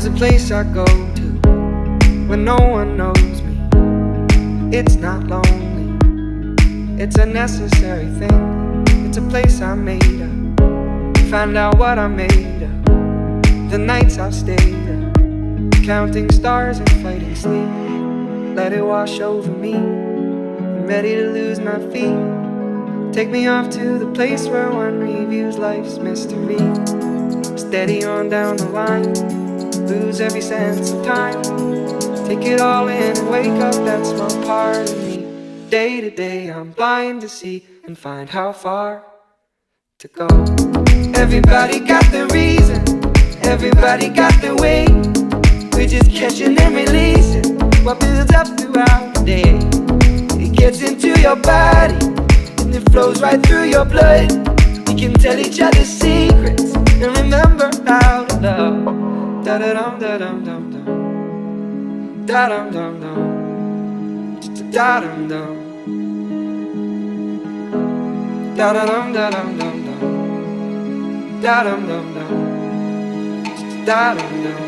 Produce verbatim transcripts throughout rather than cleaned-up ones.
There's a place I go to when no one knows me. It's not lonely, it's a necessary thing. It's a place I made up, find out what I made of. The nights I've stayed up, counting stars and fighting sleep. Let it wash over me, I'm ready to lose my feet. Take me off to the place where one reviews life's mystery. Steady on down the line, lose every sense of time. Take it all in and wake up that small part of me. Day to day I'm blind to see and find how far to go. Everybody got their reason, everybody got their way. We're just catching and releasing what builds up throughout the day. It gets into your body and it flows right through your blood. We can tell each other secrets and remember how to love. Da da dum da dum dum dum, da dum dum dum, da dum dum, da da dum da dum dum dum, da dum dum dum, da dum dum.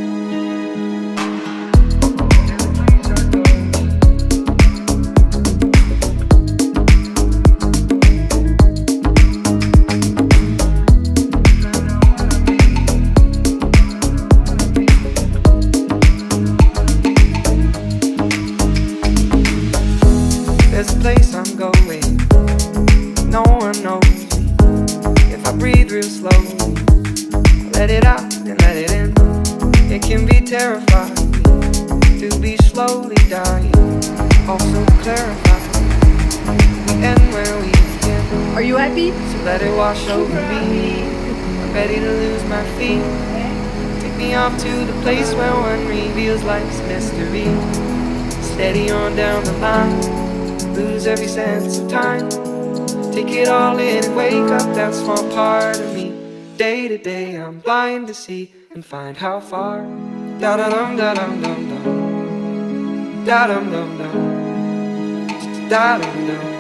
There's a place I'm going, no one knows me. If I breathe real slowly, let it out and let it in. It can be terrifying to be slowly dying, also clarifying. We end where we begin. Are you happy? So let it wash over me, I'm ready to lose my feet. Take me off to the place where one reveals life's mystery. Steady on down the line, lose every sense of time. Take it all in and wake up that small part of me. Day to day I'm blind to see and find how far. Da da dum da dum dum dum, da dum dum dum, da dum dum.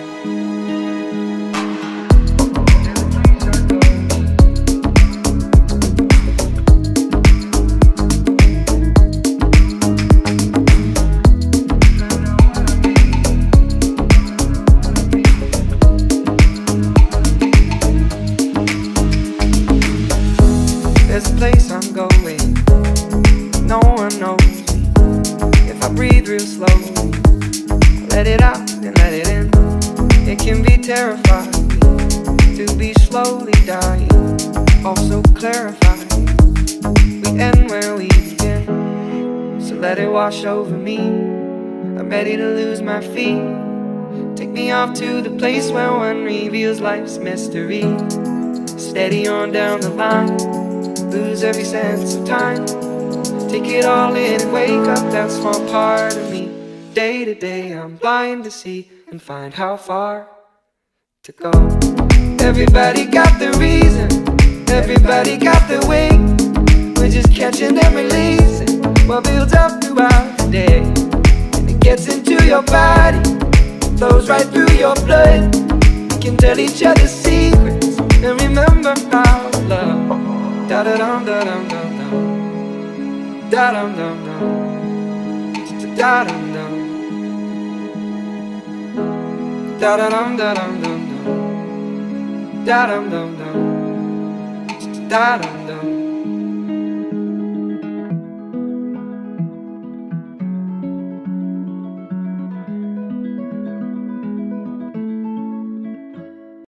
There's a place I'm going, no one knows me. If I breathe real slowly, let it out and let it in. It can be terrifying to be slowly dying, also clarifying. We end where we begin, so let it wash over me. I'm ready to lose my feet. Take me off to the place where one reveals life's mystery. Steady on down the line, lose every sense of time. Take it all in and wake up that small part of me. Day to day I'm blind to see and find how far to go. Everybody got their reason, everybody got their way. We're just catching and releasing what builds up throughout the day. And it gets into your body, flows right through your blood. We can tell each other secrets and remember how to love. Da da dum da dum dum dum, da dum dum dum, da dum dum, da da dum da dum dum dum, da dum dum dum, da dum dum.